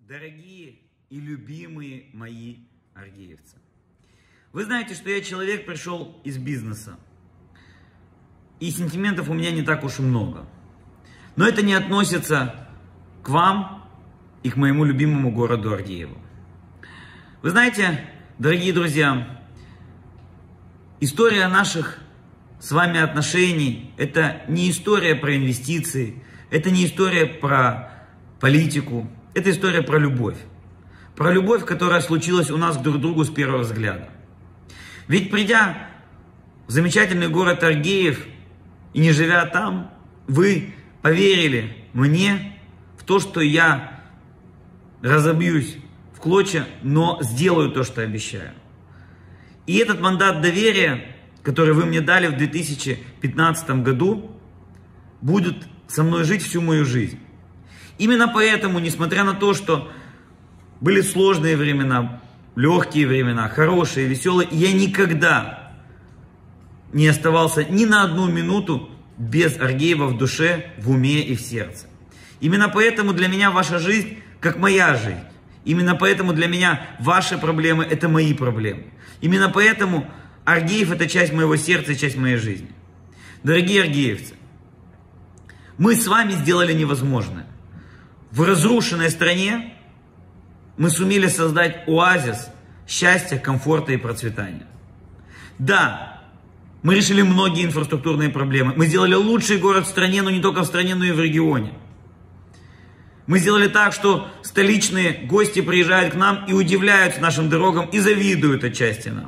Дорогие и любимые мои аргеевцы, вы знаете, что я человек, пришел из бизнеса, и сентиментов у меня не так уж и много. Но это не относится к вам и к моему любимому городу Аргееву. Вы знаете, дорогие друзья, история наших с вами отношений – это не история про инвестиции, это не история про политику, это история про любовь. Про любовь, которая случилась у нас друг к другу с первого взгляда. Ведь придя в замечательный город Аргеев и не живя там, вы поверили мне в то, что я разобьюсь в клочья, но сделаю то, что обещаю. И этот мандат доверия, который вы мне дали в 2015 году, будет со мной жить всю мою жизнь. Именно поэтому, несмотря на то, что были сложные времена, легкие времена, хорошие, веселые, я никогда не оставался ни на одну минуту без Аргеева в душе, в уме и в сердце. Именно поэтому для меня ваша жизнь как моя жизнь. Именно поэтому для меня ваши проблемы – это мои проблемы. Именно поэтому Аргеев – это часть моего сердца и часть моей жизни. Дорогие аргеевцы, мы с вами сделали невозможное. В разрушенной стране мы сумели создать оазис счастья, комфорта и процветания. Да, мы решили многие инфраструктурные проблемы. Мы сделали лучший город в стране, но не только в стране, но и в регионе. Мы сделали так, что столичные гости приезжают к нам и удивляются нашим дорогам и завидуют отчасти нам.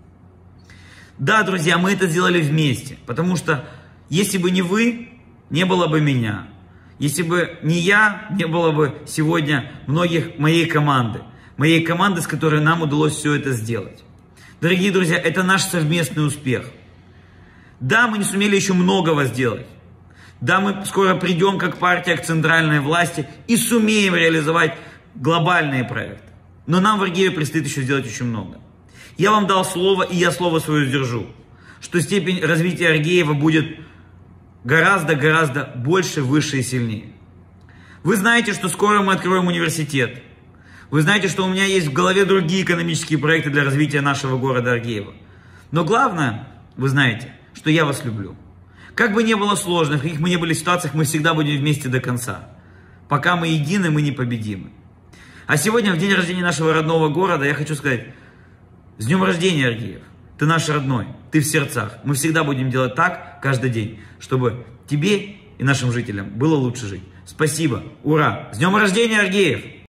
Да, друзья, мы это сделали вместе, потому что если бы не вы, не было бы меня. Если бы не я, не было бы сегодня моей команды, с которой нам удалось все это сделать. Дорогие друзья, это наш совместный успех. Да, мы не сумели еще многого сделать. Да, мы скоро придем как партия к центральной власти и сумеем реализовать глобальные проекты. Но нам в Аргееве предстоит еще сделать очень много. Я вам дал слово, и я слово свое сдержу, что степень развития Аргеева будет гораздо больше, выше и сильнее. Вы знаете, что скоро мы откроем университет. Вы знаете, что у меня есть в голове другие экономические проекты для развития нашего города Аргеева. Но главное, вы знаете, что я вас люблю. Как бы ни было сложно, в каких бы ни были ситуациях, мы всегда будем вместе до конца. Пока мы едины, мы непобедимы. А сегодня, в день рождения нашего родного города, я хочу сказать: с днем рождения, Аргеев! Ты наш родной, ты в сердцах. Мы всегда будем делать так, каждый день, чтобы тебе и нашим жителям было лучше жить. Спасибо, ура! С днем рождения, Аргеев!